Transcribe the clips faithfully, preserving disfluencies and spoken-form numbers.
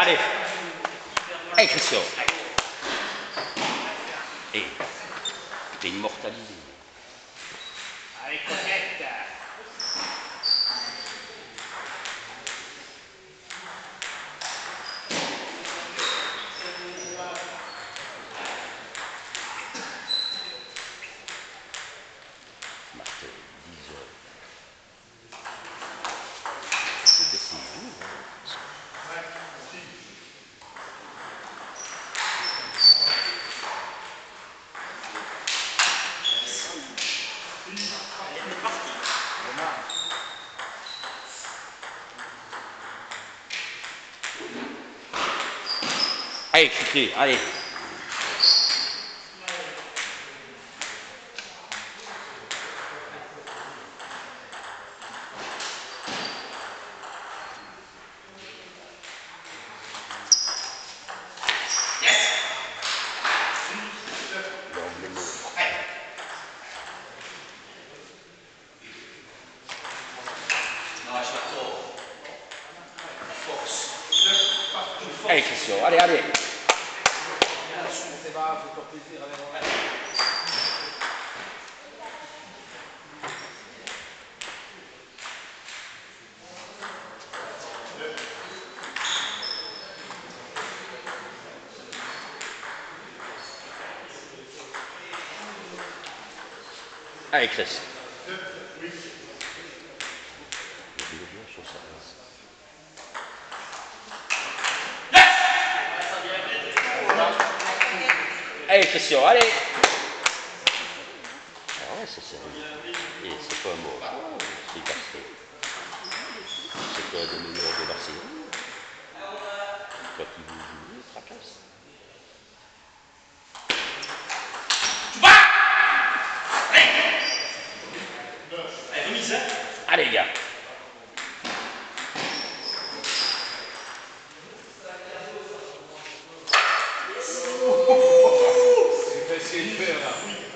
allez. Allez, Christian. Et t'es immortalisé. Allez, coquette. Martin, dix heures. C'est décidé. Allez, chuter, allez. Allez, Christian, allez, allez. Allez, Chris. Allez, Christian, allez. Ah ouais, c'est sérieux. Et c'est pas un mot. C'est parfait. C'est un des meilleurs de Barcelone. Quand il vous joue, il fracasse. Allez, les gars. C'est facile de faire là.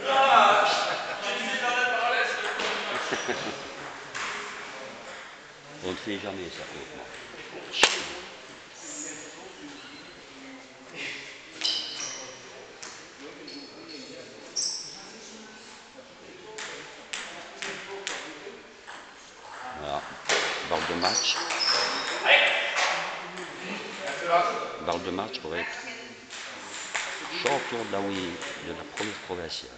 On ne fait jamais ça. Voilà. Balle de match. Balle de match pour être champion de la, oui, de la première provinciale.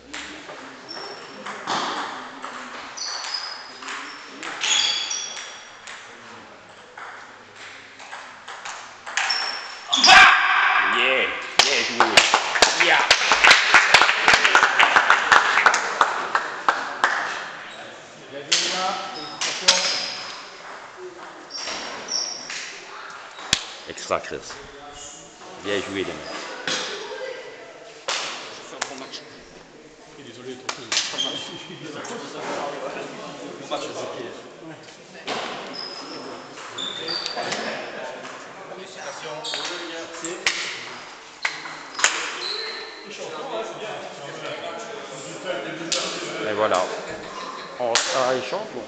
Yeah, bien joué. Yeah. Extra Chris. Bien joué les mecs. C'est un bon match. Désolé, ton bon match, Et voilà. On sera les champions.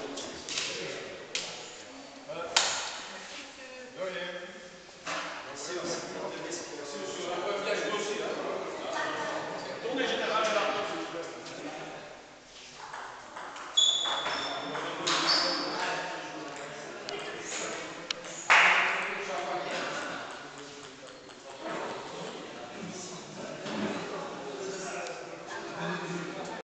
Tournez,